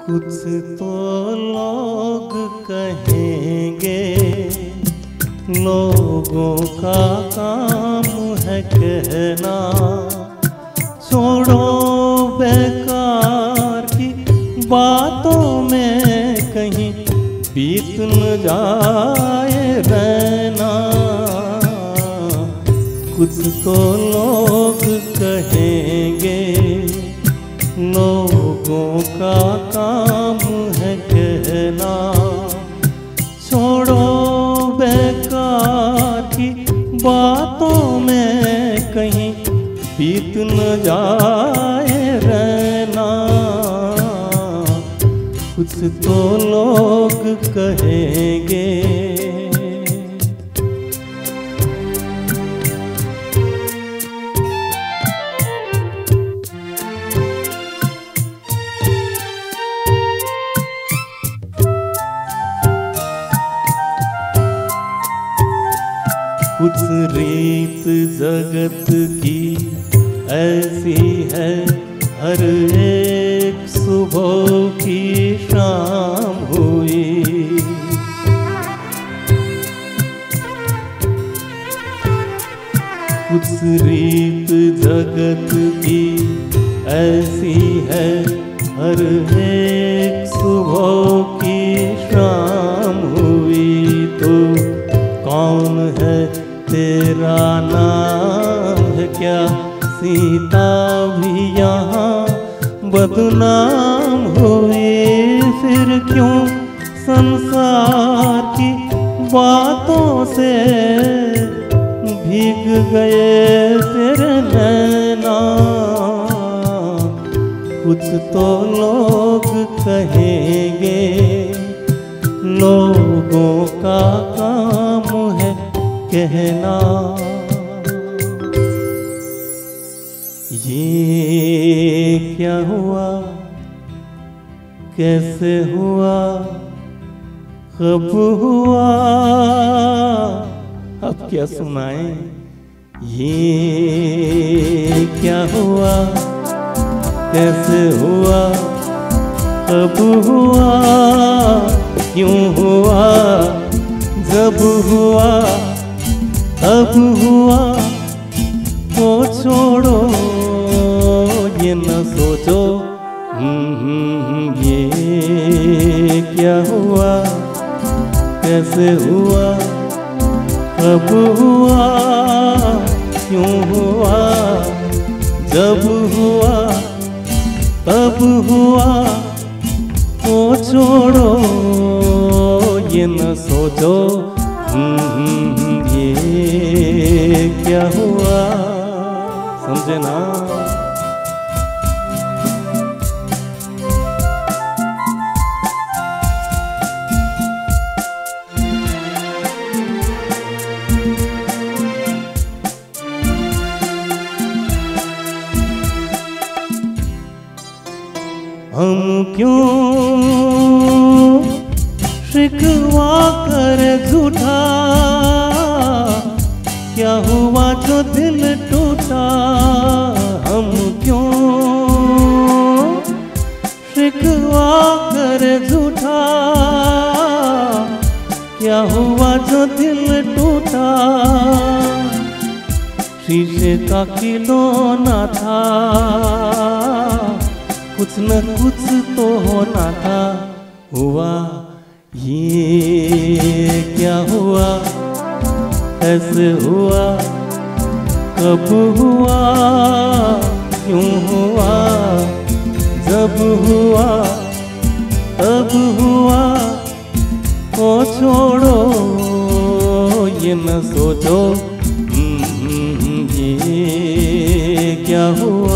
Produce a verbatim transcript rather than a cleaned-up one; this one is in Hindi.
कुछ तो लोग कहेंगे, लोगों का काम है कहना। छोड़ो बेकार की बातों में कहीं बीत न जाए रहना। कुछ तो लोग कहेंगे, लोगों का काम है कहना। छोड़ो बेकार की बातों में कहीं बीत न जाए रहना। कुछ तो लोग कहेंगे। कुछ रीत जगत की ऐसी है, हर एक सुबह की शाम हुई। कुछ रीत जगत की ऐसी है, हर एक सुबह की शाम हुई। तो कौन है तेरा नाम है क्या, सीता भी यहाँ बदनाम हुई। फिर क्यों संसार की बातों से भीग गए तेरे नैना। कुछ तो लोग कहेंगे, लोगों का काम है कहना। ये क्या हुआ, कैसे हुआ, कब हुआ, अब क्या सुनाएं। ये क्या हुआ, कैसे हुआ, कब हुआ, क्यों हुआ, जब हुआ अब हुआ। तो छोड़ो ये न सोचो ये क्या हुआ, कैसे हुआ, कब हुआ, क्यों हुआ, जब हुआ तब हुआ। तो छोड़ो ये न सोचो ये क्या हुआ। समझे ना। हम क्यों शिकवा कर झूठा, क्या हुआ जो दिल टूटा। हम क्यों शिकवा कर झूठा, क्या हुआ जो दिल टूटा। शीशे का खिलौना था, कुछ न कुछ तो होना था। हुआ ये क्या हुआ, कैसे हुआ, कब हुआ, क्यों हुआ, जब हुआ तब हुआ। तो छोड़ो ये न सोचो ये क्या हुआ।